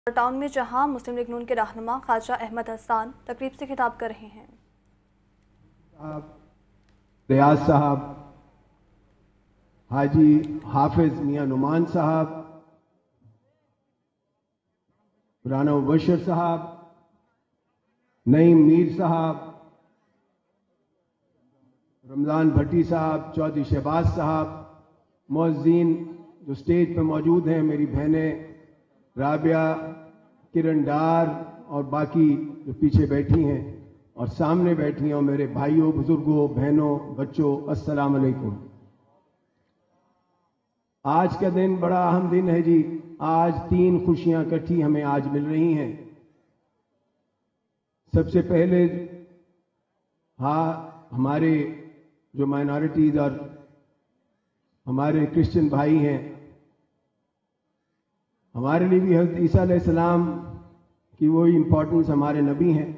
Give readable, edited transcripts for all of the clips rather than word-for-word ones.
Town में जहां मुस्लिम league नून के रहनुमा ख्वाजा अहमद हसन तकरीब से खिताब कर रहे हैं। रियाज साहब, हाजी हाफिज मियां नुमान साहब, राना मुबशर साहब, नईम मीर साहब, रमजान भट्टी साहब, चौधरी शहबाज साहब, मुअज्जिन जो स्टेज पर मौजूद हैं, मेरी बहनें राबिया, किरण डार और बाकी जो पीछे बैठी हैं और सामने बैठी हैं, और मेरे भाइयों, बुजुर्गों, बहनों, बच्चों, अस्सलाम वालेकुम। आज का दिन बड़ा अहम दिन है जी। आज 3 खुशियां इकट्ठी हमें आज मिल रही हैं। सबसे पहले हमारे जो माइनॉरिटीज और हमारे क्रिश्चियन भाई हैं, हमारे लिए भी हज़रत ईसा अलैहिस्सलाम की वो इम्पोर्टेंस हमारे नबी हैं,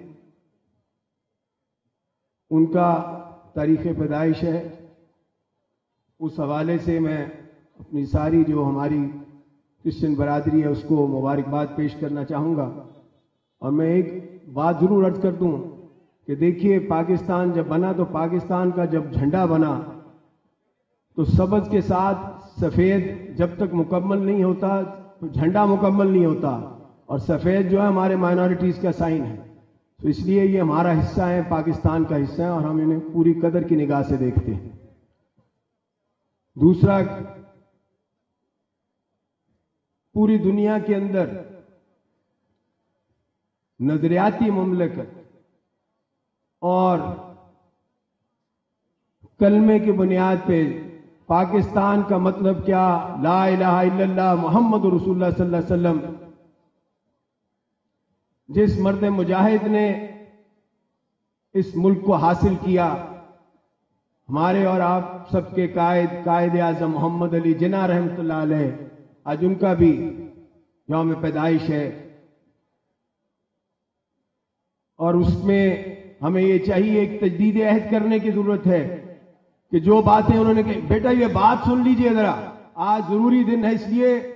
उनका तारीख़ पैदाइश है। उस हवाले से मैं अपनी सारी जो हमारी क्रिश्चियन बरादरी है उसको मुबारकबाद पेश करना चाहूँगा। और मैं एक बात ज़रूर अर्ज कर दूँ कि देखिए, पाकिस्तान जब बना तो पाकिस्तान का जब झंडा बना तो सबज के साथ सफ़ेद जब तक मुकम्मल नहीं होता तो झंडा मुकम्मल नहीं होता, और सफ़ेद जो है हमारे माइनॉरिटीज़ का साइन है। तो इसलिए ये हमारा हिस्सा है, पाकिस्तान का हिस्सा है, और हम इन्हें पूरी कदर की निगाह से देखते हैं। दूसरा, पूरी दुनिया के अंदर नजरियाती मुमलकत और कलमे की बुनियाद पे पाकिस्तान का मतलब क्या, ला इलाहा इल्लल्लाह मुहम्मद रसूलुल्लाह सल्लल्लाहु अलैहि वसल्लम, जिस मर्द मुजाहिद ने इस मुल्क को हासिल किया, हमारे और आप सबके कायद आज़म मोहम्मद अली जिन्ना रहमतुल्लाह अलैह, आज उनका भी यौम पैदाइश है। और उसमें हमें ये चाहिए, एक तजदीद अहद करने की जरूरत है कि जो बातें उन्होंने कही, बेटा ये बात सुन लीजिए जरा, आज जरूरी दिन है, इसलिए